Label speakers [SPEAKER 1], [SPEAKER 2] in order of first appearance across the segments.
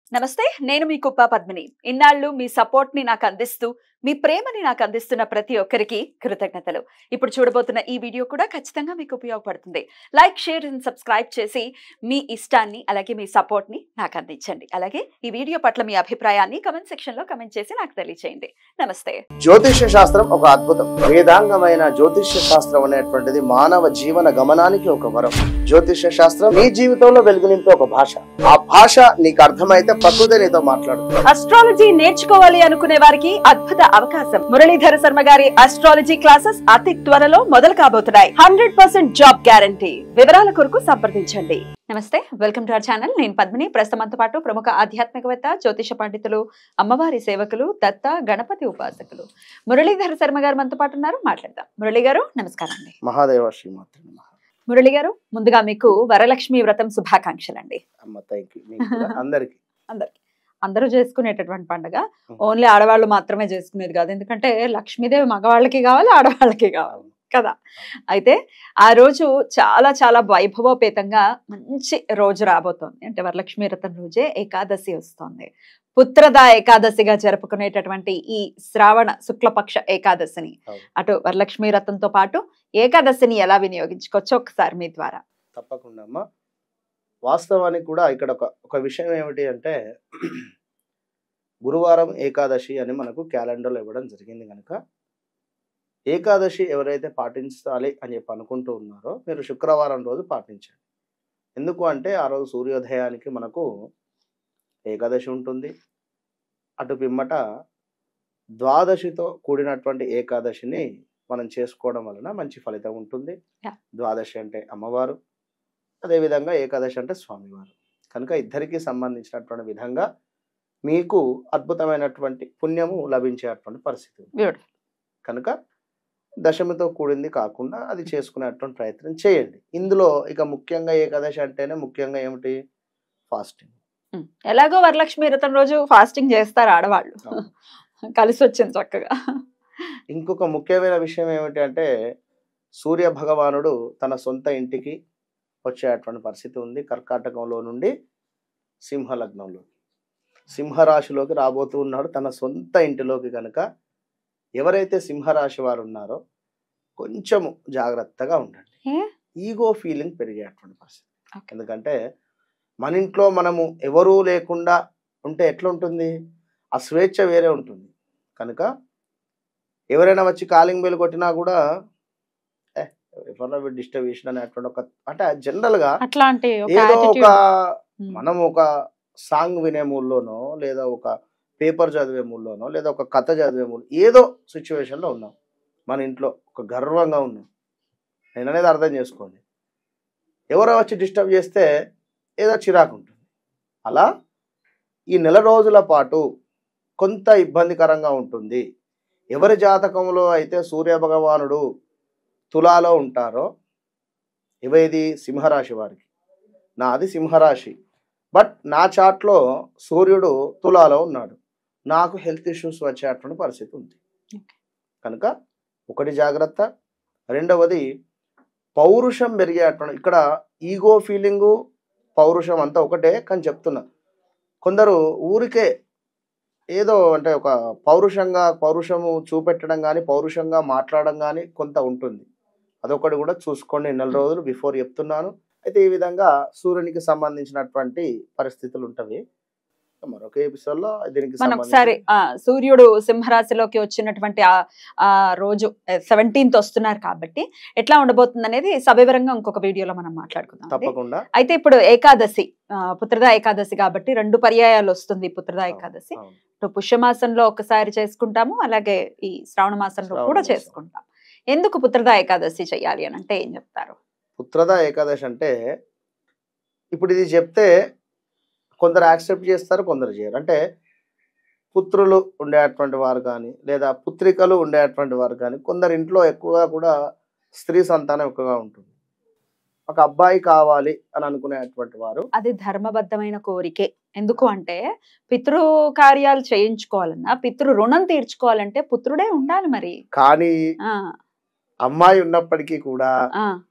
[SPEAKER 1] నమస్తే, నేను మీ కుప్ప పద్మిని. ఇన్నాళ్ళు మీ సపోర్ట్ ని నాకు అందిస్తూ, మీ ప్రేమని నాకు అందిస్తున్న ప్రతి ఒక్కరికి కృతజ్ఞతలు. ఇప్పుడు చూడబోతున్న ఈ వీడియో కూడా ఖచ్చితంగా మీకు ఉపయోగపడుతుంది. లైక్, షేర్ అండ్ సబ్స్క్రైబ్ చేసి మీ ఇష్టాన్ని అలాగే మీ సపోర్ట్ ని నాకు అందించండి. అలాగే ఈ వీడియో పట్ల మీ అభిప్రాయాన్ని కమెంట్ సెక్షన్ లో కమెంట్ చేసి నాకు తెలియజేయండి. నమస్తే.
[SPEAKER 2] జ్యోతిష్య శాస్త్రం ఒక అద్భుతం. వేదాంగమైన జ్యోతిష్య శాస్త్రం అనేటువంటిది మానవ జీవన గమనానికి ఒక వరం. జ్యోతిష్య శాస్త్రం నీ జీవితంలో వెలుగునింపే ఒక భాష. ఆ భాష నీకు అర్థమైతే ప్రకృతి నీతో మాట్లాడుతుంది.
[SPEAKER 1] అస్ట్రాలజీ నేర్చుకోవాలి అనుకునే వారికి అద్భుత అవకాశం. మురళీధర శర్మ గారి అస్ట్రాలజీ క్లాసెస్ అతి త్వరలో మొదలు కాబోతున్నాయి. 100% జాబ్ గ్యారంటీ. వివరాల కొరకు సంప్రదించండి. నమస్తే, వెల్కమ్ టు అవర్ ఛానల్. నేను పద్మిని. ప్రస్తుతంతో పాటు ప్రముఖ ఆధ్యాత్మికవేత్త, జ్యోతిష పండితులు, అమ్మవారి సేవకులు, దత్త గణపతి ఉపాసకులు మురళీధర శర్మ గారు మనతో పాటు ఉన్నారు. మాట్లాడదాం. మురళి గారు నమస్కారం అండి.
[SPEAKER 2] మహాదేవ శ్రీమాత్రి నమః.
[SPEAKER 1] మురళి గారు, ముందుగా మీకు వరలక్ష్మి వ్రతం శుభాకాంక్షలు అండి.
[SPEAKER 2] అమ్మ థ్యాంక్ యూ. అందరికి
[SPEAKER 1] అందరూ చేసుకునేటటువంటి పండుగ. ఓన్లీ ఆడవాళ్ళు మాత్రమే చేసుకునేది కాదు. ఎందుకంటే లక్ష్మీదేవి మగవాళ్ళకి కావాలి, ఆడవాళ్ళకి కావాలి కదా. అయితే ఆ రోజు చాలా చాలా వైభవోపేతంగా మంచి రోజు రాబోతోంది. అంటే వరలక్ష్మి వ్రతం రోజే ఏకాదశి వస్తోంది. పుత్రద ఏకాదశిగా జరుపుకునేటటువంటి ఈ శ్రావణ శుక్లపక్ష ఏకాదశిని, అటు వరలక్ష్మి వ్రతంతో పాటు ఏకాదశిని ఎలా వినియోగించుకోవచ్చు ఒకసారి మీ ద్వారా.
[SPEAKER 2] తప్పకుండా అమ్మా. వాస్తవానికి కూడా ఇక్కడ ఒక విషయం ఏమిటి అంటే, గురువారం ఏకాదశి అని మనకు క్యాలెండర్లో ఇవ్వడం జరిగింది కనుక ఏకాదశి ఎవరైతే పాటించాలి అని చెప్పి అనుకుంటూ ఉన్నారో మీరు శుక్రవారం రోజు పాటించండి. ఎందుకు అంటే ఆ రోజు సూర్యోదయానికి మనకు ఏకాదశి ఉంటుంది. అటు పిమ్మట ద్వాదశితో కూడినటువంటి ఏకాదశిని మనం చేసుకోవడం వలన మంచి ఫలితం ఉంటుంది. ద్వాదశి అంటే అమ్మవారు, అదేవిధంగా ఏకాదశి అంటే స్వామివారు కనుక ఇద్దరికి సంబంధించినటువంటి విధంగా మీకు అద్భుతమైనటువంటి పుణ్యము లభించేటువంటి పరిస్థితి కనుక దశమితో కూడింది కాకుండా అది చేసుకునేటువంటి ప్రయత్నం చేయండి. ఇందులో ఇక ముఖ్యంగా ఏకాదశి అంటేనే ముఖ్యంగా ఏమిటి? ఫాస్టింగ్.
[SPEAKER 1] ఎలాగో వరలక్ష్మి వ్రతం రోజు ఫాస్టింగ్ చేస్తారు ఆడవాళ్ళు, కలిసి వచ్చింది చక్కగా.
[SPEAKER 2] ఇంకొక ముఖ్యమైన విషయం ఏమిటి అంటే, సూర్య భగవానుడు తన సొంత ఇంటికి వచ్చేటువంటి పరిస్థితి ఉంది. కర్కాటకంలో నుండి సింహలగ్నంలో, సింహరాశిలోకి రాబోతూ ఉన్నాడు తన సొంత ఇంటిలోకి. కనుక ఎవరైతే సింహరాశి వారు ఉన్నారో కొంచెము జాగ్రత్తగా ఉండండి. ఈగో ఫీలింగ్ పెరిగేటువంటి పరిస్థితి. ఎందుకంటే మన ఇంట్లో మనము ఎవరూ లేకుండా ఉంటే ఎట్లుంటుంది? ఆ స్వేచ్ఛ వేరే ఉంటుంది. కనుక ఎవరైనా వచ్చి కాలింగ్ బెల్ కొట్టినా కూడా ఎవరైనా డిస్టర్బేషన్ అనేటువంటి ఒక, అంటే జనరల్గా ఏదో ఒక మనం ఒక సాంగ్ వినే మూల్లోనో, లేదా ఒక పేపర్ చదివే మూల్లోనో, లేదా ఒక కథ చదివే మూల, ఏదో సిచ్యువేషన్లో ఉన్నాం, మన ఇంట్లో ఒక గర్వంగా ఉన్నాం నేను అనేది అర్థం చేసుకోండి. ఎవరో వచ్చి డిస్టర్బ్ చేస్తే ఏదో చిరాకు ఉంటుంది. అలా ఈ నెల రోజుల పాటు కొంత ఇబ్బందికరంగా ఉంటుంది. ఎవరి జాతకంలో అయితే సూర్య భగవానుడు తులాలో ఉంటారో, ఇవేది సింహరాశి వారికి, నాది సింహరాశి, బట్ నా చాట్లో సూర్యుడు తులాలో ఉన్నాడు, నాకు హెల్త్ ఇష్యూస్ వచ్చేటువంటి పరిస్థితి ఉంది. కనుక ఒకటి జాగ్రత్త. రెండవది పౌరుషం పెరిగేటువంటి, ఇక్కడ ఈగో ఫీలింగు పౌరుషం అంతా ఒకటే కానీ చెప్తున్నా, కొందరు ఊరికే ఏదో అంటే ఒక పౌరుషము చూపెట్టడం కానీ పౌరుషంగా మాట్లాడడం కానీ కొంత ఉంటుంది. అదొకటి కూడా చూసుకోండి. నెల రోజులు బిఫోర్ చెప్తున్నాను. అయితే ఈ విధంగా సూర్యునికి సంబంధించినటువంటి పరిస్థితులు ఉంటవి. మరొక ఎపిసోడ్ లో దీనికి
[SPEAKER 1] మనం ఒకసారి సూర్యుడు సింహరాశిలోకి వచ్చినటువంటి ఆ రోజు 17th వస్తున్నారు కాబట్టి ఎట్లా ఉండబోతుంది అనేది సవివరంగా ఇంకొక వీడియోలో మనం మాట్లాడుకుందాం.
[SPEAKER 2] తప్పకుండా.
[SPEAKER 1] అయితే ఇప్పుడు ఏకాదశి, పుత్రద ఏకాదశి కాబట్టి 2 పర్యాయాలు వస్తుంది పుత్రద ఏకాదశి. పుష్యమాసంలో ఒకసారి చేసుకుంటాము, అలాగే ఈ శ్రావణ మాసంలో కూడా చేసుకుంటాం. ఎందుకు పుత్రద ఏకాదశి చేయాలి అని అంటే ఏం చెప్తారు?
[SPEAKER 2] పుత్రద ఏకాదశి అంటే ఇప్పుడు ఇది చెప్తే కొందరు యాక్సెప్ట్ చేస్తారు, కొందరు చేయరు. అంటే పుత్రులు ఉండేటువంటి వారు కానీ, లేదా పుత్రికలు ఉండేటువంటి వారు కానీ, కొందరు ఇంట్లో ఎక్కువగా కూడా స్త్రీ సంతానం ఎక్కువగా ఉంటుంది. ఒక అబ్బాయి కావాలి అని అనుకునేటువంటి వారు,
[SPEAKER 1] అది ధర్మబద్ధమైన కోరికే. ఎందుకు అంటే పితృ కార్యాలు చేయించుకోవాలన్నా, పితృ రుణం తీర్చుకోవాలంటే పుత్రుడే ఉండాలి. మరి
[SPEAKER 2] కానీ అమ్మాయి ఉన్నప్పటికీ కూడా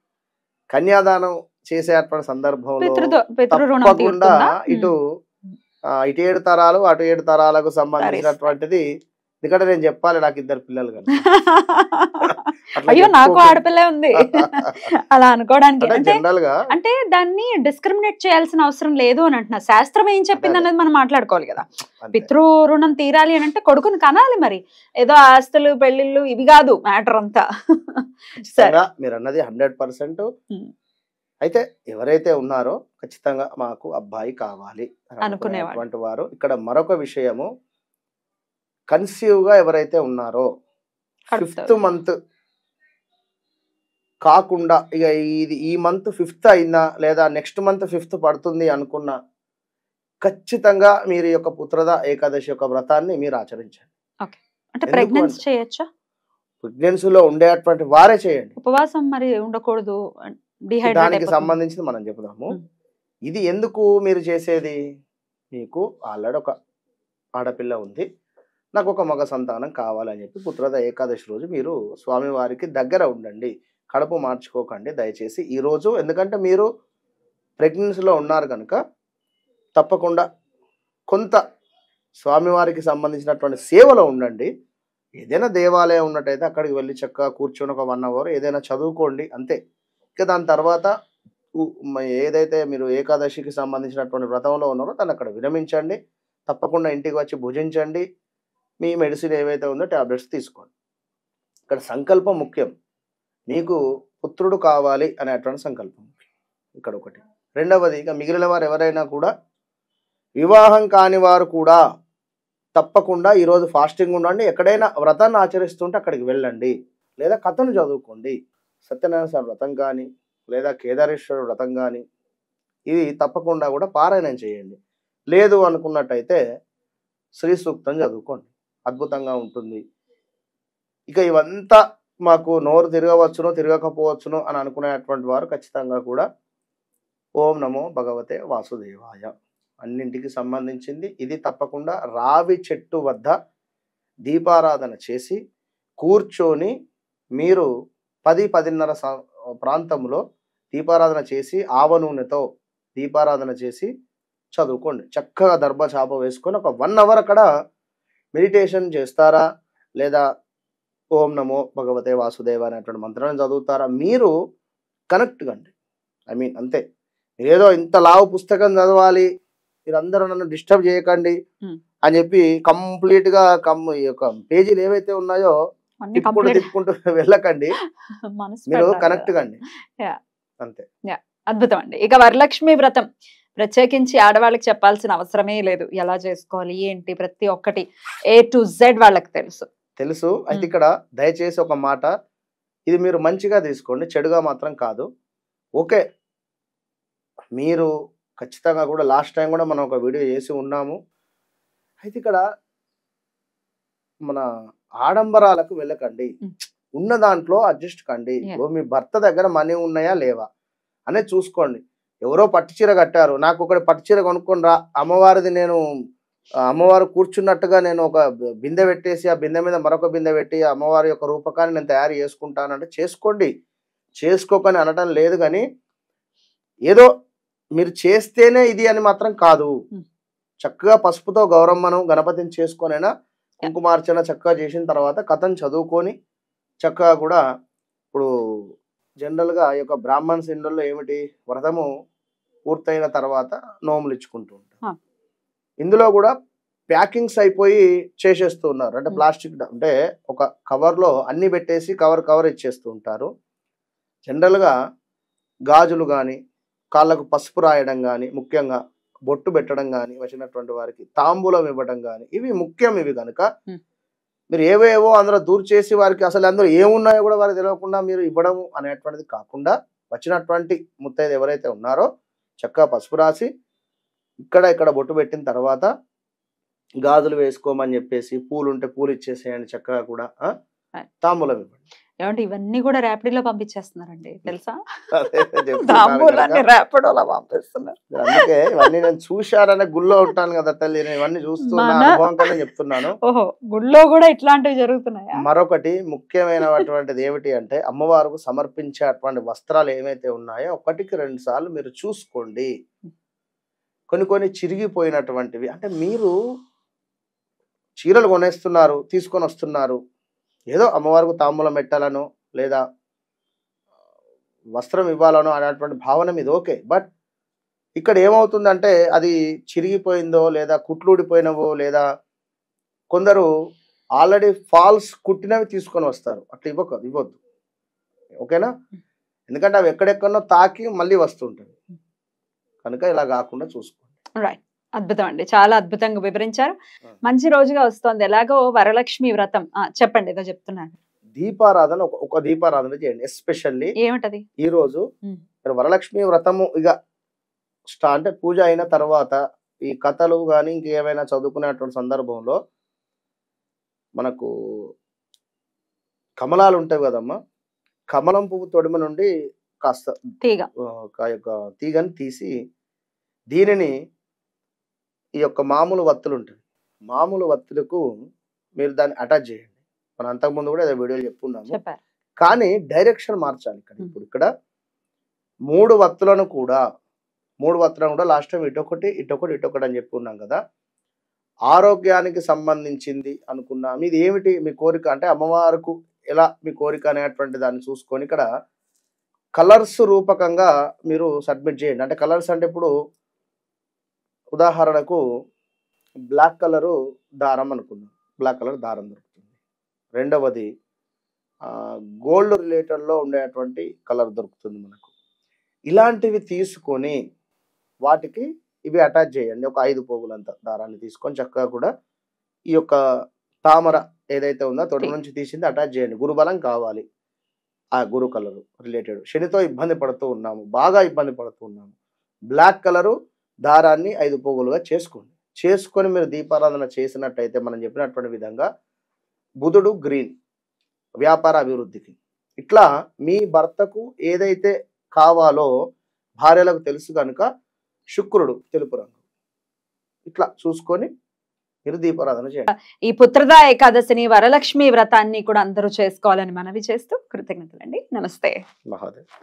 [SPEAKER 2] కన్యాదానం చేసేటువంటి సందర్భంలో తప్పకుండా ఇటు ఇటు 7 తరాలు అటు 7 తరాలకు సంబంధించినటువంటిది. ఎందుకంటే నేను చెప్పాలి, నాకు 2 పిల్లలు కనుక.
[SPEAKER 1] అయ్యో నాకు ఆడపిల్లే ఉంది అలా అనుకోవడానికి.
[SPEAKER 2] జనరల్ గా
[SPEAKER 1] అంటే దాన్ని డిస్క్రిమినేట్ చేయాల్సిన అవసరం లేదు అని అంటున్నా. శాస్త్రం ఏం చెప్పింది అనేది మనం మాట్లాడుకోవాలి కదా. పితృ రుణం తీరాలి అని అంటే కొడుకుని కనాలి. మరి ఏదో ఆస్తులు పెళ్లిళ్ళు ఇవి కాదు మ్యాటర్ అంతా.
[SPEAKER 2] మీరు అన్నది 100%. అయితే ఎవరైతే ఉన్నారో ఖచ్చితంగా మాకు అబ్బాయి కావాలి అనుకునేటువంటి వారు. ఇక్కడ మరొక విషయము, కన్సీవ్ గా ఎవరైతే ఉన్నారో 5th మంత్ కాకుండా ఇక ఈ మంత్ 5th అయినా లేదా నెక్స్ట్ మంత్ 5th పడుతుంది అనుకున్నా ఖచ్చితంగా మీరు యొక్క పుత్రద ఏకాదశి యొక్క వ్రతాన్ని మీరు ఆచరించండి.
[SPEAKER 1] అంటే ప్రెగ్నెన్సీ చేయొచ్చా?
[SPEAKER 2] ప్రెగ్నెన్సీలో ఉండేటువంటి వారే చేయండి.
[SPEAKER 1] ఉపవాసం మరి ఉండకూడదు.
[SPEAKER 2] దానికి సంబంధించి మనం చెప్దాము. ఇది ఎందుకు మీరు చేసేది, మీకు ఆల్రెడీ ఒక ఆడపిల్ల ఉంది, నాకు ఒక మగ సంతానం కావాలని చెప్పి పుత్రద ఏకాదశి రోజు మీరు స్వామివారికి దగ్గర ఉండండి. కడుపు మార్చుకోకండి దయచేసి ఈ రోజు. ఎందుకంటే మీరు ప్రెగ్నెన్సీలో ఉన్నారు కనుక తప్పకుండా కొంత స్వామివారికి సంబంధించినటువంటి సేవలో ఉండండి. ఏదైనా దేవాలయం ఉన్నట్టయితే అక్కడికి వెళ్ళి చక్కగా కూర్చొని ఒక 1 అవర్ ఏదైనా చదువుకోండి అంతే. ఇక దాని తర్వాత ఏదైతే మీరు ఏకాదశికి సంబంధించినటువంటి వ్రతంలో ఉన్నారో దాన్ని అక్కడ విరమించండి. తప్పకుండా ఇంటికి వచ్చి భుజించండి. మీ మెడిసిన్ ఏవైతే ఉందో టాబ్లెట్స్ తీసుకోండి. ఇక్కడ సంకల్పం ముఖ్యం. మీకు పుత్రుడు కావాలి అనేటువంటి సంకల్పం ఇక్కడ ఒకటి. రెండవది, ఇక మిగిలిన వారు ఎవరైనా కూడా వివాహం కాని వారు కూడా తప్పకుండా ఈరోజు ఫాస్టింగ్ ఉండండి. ఎక్కడైనా వ్రతాన్ని ఆచరిస్తుంటే అక్కడికి వెళ్ళండి, లేదా కథను చదువుకోండి. సత్యనారాయణ స్వామి వ్రతం కానీ లేదా కేదారేశ్వర వ్రతం కానీ ఇవి తప్పకుండా కూడా పారాయణం చేయండి. లేదు అనుకున్నట్టయితే శ్రీ సూక్తం చదువుకోండి, అద్భుతంగా ఉంటుంది. ఇక ఇవంతా మాకు నోరు తిరగవచ్చును తిరగకపోవచ్చును అని అనుకునేటువంటి వారు ఖచ్చితంగా కూడా ఓం నమో భగవతే వాసుదేవాయ అన్నింటికి సంబంధించింది. ఇది తప్పకుండా రావి చెట్టు వద్ద దీపారాధన చేసి కూర్చొని మీరు 10-10:30 ప్రాంతంలో దీపారాధన చేసి ఆవ నూనెతో దీపారాధన చేసి చదువుకోండి. చక్కగా దర్భచాప వేసుకొని ఒక 1 అవర్ అక్కడ మెడిటేషన్ చేస్తారా, లేదా ఓం నమో భగవతే వాసుదేవ అనేటువంటి మంత్రాన్ని చదువుతారా, మీరు కనెక్ట్ కండి. అంతే. ఏదో ఇంత లావు పుస్తకం చదవాలి, మీరందరూ నన్ను డిస్టర్బ్ చేయకండి అని చెప్పి కంప్లీట్ గా ఈ యొక్క పేజీలు ఏవైతే ఉన్నాయో తిప్పుకుంటూ వెళ్ళకండి. మీరు కనెక్ట్ కండి అంతే.
[SPEAKER 1] అద్భుతం అండి. ఇక వరలక్ష్మి వ్రతం ప్రత్యేకించి ఆడవాళ్ళకి చెప్పాల్సిన అవసరమే లేదు. ఎలా చేసుకోవాలి ఏంటి ప్రతి ఒక్కటి A to Z వాళ్ళకి తెలుసు.
[SPEAKER 2] అయితే ఇక్కడ దయచేసి ఒక మాట, ఇది మీరు మంచిగా తీసుకోండి, చెడుగా మాత్రం కాదు. ఓకే, మీరు ఖచ్చితంగా కూడా లాస్ట్ టైం కూడా మనం ఒక వీడియో చేసి ఉన్నాము. అయితే ఇక్కడ మన ఆడంబరాలకు వెళ్ళకండి, ఉన్న దాంట్లో అడ్జస్ట్ కండి. మీ భర్త దగ్గర మనీ ఉన్నాయా లేవా అనేది చూసుకోండి. ఎవరో పట్టు చీర కట్టారు, నాకు ఒకటి పట్టు చీర కొనుక్కొని రా, అమ్మవారిది నేను అమ్మవారు కూర్చున్నట్టుగా నేను ఒక బిందె పెట్టేసి ఆ బిందె మీద మరొక బిందె పెట్టి అమ్మవారి యొక్క రూపకాన్ని నేను తయారు చేసుకుంటానంటే చేసుకోండి, చేసుకోకని అనటం లేదు. కానీ ఏదో మీరు చేస్తేనే ఇది అని మాత్రం కాదు. చక్కగా పసుపుతో గౌరమ్మను గణపతిని చేసుకొనైనా కుంకుమార్చన చక్కగా చేసిన తర్వాత కథను చదువుకొని చక్కగా కూడా ఇప్పుడు జనరల్గా ఈ యొక్క బ్రాహ్మణ్స్ ఇండ్లలో ఏమిటి, వ్రతము పూర్తయిన తర్వాత నోములు ఇచ్చుకుంటూ ఉంటారు. ఇందులో కూడా ప్యాకింగ్స్ అయిపోయి చేసేస్తూ ఉన్నారు. అంటే ప్లాస్టిక్, అంటే ఒక కవర్లో అన్ని పెట్టేసి కవర్ ఇచ్చేస్తూ ఉంటారు. జనరల్గా గాజులు కానీ, కాళ్ళకు పసుపు రాయడం కానీ, ముఖ్యంగా బొట్టు పెట్టడం కానీ, వచ్చినటువంటి వారికి తాంబూలం ఇవ్వడం కానీ, ఇవి ముఖ్యం. ఇవి కనుక మీరు ఏవేవో అందులో దూరు చేసి వారికి అసలు అందులో ఏమున్నాయో కూడా వారికి తెలియకుండా మీరు ఇవ్వడం అనేటువంటిది కాకుండా, వచ్చినటువంటి ముత్తైదు ఎవరైతే ఉన్నారో చక్కగా పసుపు రాసి ఇక్కడ బొట్టు పెట్టిన తర్వాత గాజులు వేసుకోమని చెప్పేసి పూలు ఉంటే పూలు ఇచ్చేసేయండి. చక్కగా కూడా తాంబూలం ఇవ్వండి.
[SPEAKER 1] ఏమంటే ఇవన్నీ కూడా ర్యాపిడోలో పంపించేస్తున్నారండి తెలుసా,
[SPEAKER 2] అందుకే ఇవన్నీ నేను చూశాననే గుళ్ళో ఉంటాను కదా తల్లి, నేను ఇవన్నీ చూస్తున్నాను చెప్తున్నాను.
[SPEAKER 1] ఓహో, గుళ్ళో కూడా ఇట్లాంటివి జరుగుతున్నాయి.
[SPEAKER 2] మరొకటి ముఖ్యమైనటువంటిది ఏమిటి అంటే, అమ్మవారికి సమర్పించేటువంటి వస్త్రాలు ఏమైతే ఉన్నాయో 1కి 2 సార్లు మీరు చూసుకోండి. కొన్ని చిరిగిపోయినటువంటివి. అంటే మీరు చీరలు కొనేస్తున్నారు, తీసుకొని వస్తున్నారు, ఏదో అమ్మవారికి తాంబూలం పెట్టాలనో లేదా వస్త్రం ఇవ్వాలనో అనేటువంటి భావన మీద ఓకే. బట్ ఇక్కడ ఏమవుతుందంటే అది చిరిగిపోయిందో లేదా కుట్లుడిపోయినవో లేదా కొందరు ఆల్రెడీ ఫాల్స్ కుట్టినవి తీసుకొని వస్తారు. అట్లా ఇవ్వద్దు. ఓకేనా? ఎందుకంటే అవి ఎక్కడెక్కడో తాకి మళ్ళీ వస్తుంటుంది. కనుక ఇలా కాకుండా చూసుకోండి.
[SPEAKER 1] రైట్. అద్భుతం అండి, చాలా అద్భుతంగా వివరించారు. మంచి రోజుగా వస్తోంది, ఎలాగో వరలక్ష్మి వ్రతం. చెప్పండి, ఏదో చెప్తున్నాను.
[SPEAKER 2] దీపారాధన ఒక దీపారాధన చేయండి. ఎస్పెషల్లీ
[SPEAKER 1] ఏమిటది?
[SPEAKER 2] ఈ రోజు వరలక్ష్మి వ్రతము ఇక అంటే పూజ అయిన తర్వాత ఈ కథలు కానీ ఇంకేమైనా చదువుకునేటువంటి సందర్భంలో మనకు కమలాలు ఉంటాయి కదమ్మా, కమలం పువ్వు తొడిమ నుండి కాస్త తీగని తీసి దీనిని ఈ యొక్క మామూలు వత్తులు ఉంటుంది, మామూలు వత్తులకు మీరు దాన్ని అటాచ్ చేయండి. మనం అంతకుముందు కూడా ఏదో వీడియోలు చెప్పుకున్నాము, కానీ డైరెక్షన్ మార్చాలి. ఇక్కడ 3 వత్తులను కూడా లాస్ట్ టైం ఇటొకటి అని చెప్పుకున్నాం కదా. ఆరోగ్యానికి సంబంధించింది అనుకున్నా మీది ఏమిటి మీ కోరిక అంటే అమ్మవారికి ఎలా మీ కోరిక అనేటువంటి దాన్ని చూసుకొని ఇక్కడ కలర్స్ రూపకంగా మీరు సబ్మిట్ చేయండి. అంటే కలర్స్ అంటే ఇప్పుడు ఉదాహరణకు బ్లాక్ కలరు దారం అనుకుందాం, బ్లాక్ కలర్ దారం దొరుకుతుంది. రెండవది గోల్డ్ రిలేటెడ్లో ఉండేటువంటి కలర్ దొరుకుతుంది మనకు. ఇలాంటివి తీసుకొని వాటికి ఇవి అటాచ్ చేయండి. ఒక 5 పోగులంత దారాన్ని తీసుకొని చక్కగా కూడా ఈ యొక్క తామర ఏదైతే ఉందో తొడి నుంచి తీసింది అటాచ్ చేయండి. గురుబలం కావాలి, ఆ గురు కలరు రిలేటెడ్. శనితో ఇబ్బంది పడుతూ ఉన్నాము, బాగా ఇబ్బంది పడుతూ ఉన్నాము, బ్లాక్ కలరు దారాన్ని 5 పోగులుగా చేసుకొని మీరు దీపారాధన చేసినట్టయితే మనం చెప్పినటువంటి విధంగా బుధుడు గ్రీన్ వ్యాపార అభివృద్ధికి, ఇట్లా మీ భర్తకు ఏదైతే కావాలో భార్యలకు తెలుసు కనుక శుక్రుడు తెలుపు రంగు, ఇట్లా చూసుకొని మీరు దీపారాధన చేయండి.
[SPEAKER 1] ఈ పుత్రదా ఏకాదశిని వరలక్ష్మి వ్రతాన్ని కూడా అందరూ చేసుకోవాలని మనవి చేస్తూ కృతజ్ఞతలండి. నమస్తే.
[SPEAKER 2] మహాదేవ్.